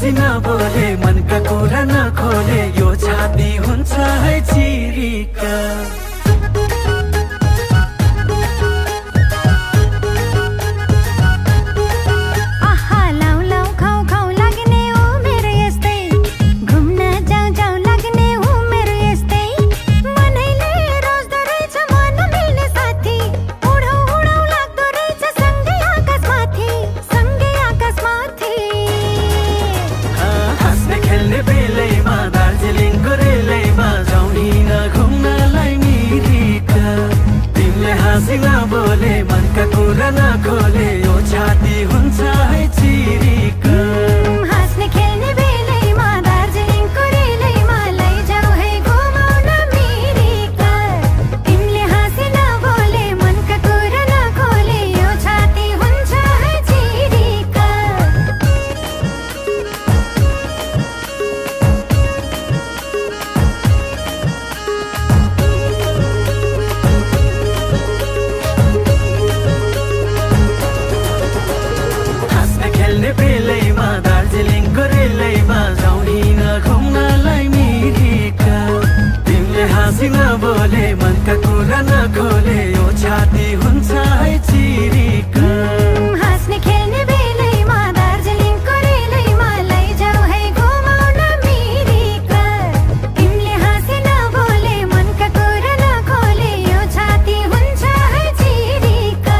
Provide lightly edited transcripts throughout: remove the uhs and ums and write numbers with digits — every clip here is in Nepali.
हाँसी नबोले मनका कुरा नखोले यो छाती हुन्छ है चिरिका बोले मनका कुरा नखोले यो छाती हुन्छ है चिरिका हाँस्ने खेल्ने बेलैमा दार्जिलिङको रेलैमा लैजाऊ है घुमाउन मिरिका तिमीले हाँसी नबोले मनका कुरा नखोले यो छाती हुन्छ है चिरिका बेलैमा दार्जिलिङको रेलैमा जाउँ हिँड घुम्नलाई मिरिका तिमीले हाँसी नबोले मनका कुरा नखोले यो छाती हुन्छ है चिरिका हाँस्ने खेल्ने बेलैमा दार्जिलिङको रेलैमा लैजाऊ है घुमाउन मिरिका तिमीले हाँसी नबोले मनका कुरा नखोले यो छाती हुन्छ है चिरिका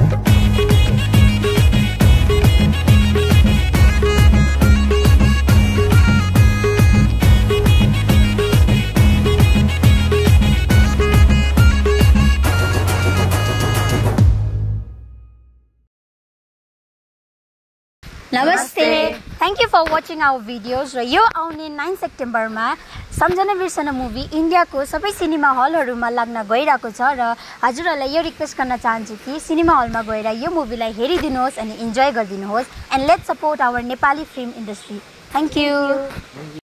नमस्ते thank you for watching our videos र यो आउने 9 सेप्टेम्बरमा सम्झना बिर्सन मुभी इन्डियाको सबै सिनेमा हलहरूमा लाग्न गइरहेको छ र हजुरहरूलाई यो रिक्वेस्ट गर्न चाहन्छु कि सिनेमा हलमा गएर यो मुभीलाई हेरिदिनुहोस् अनि इन्जोय गरिदिनुहोस् and let's support our Nepali film industry thank you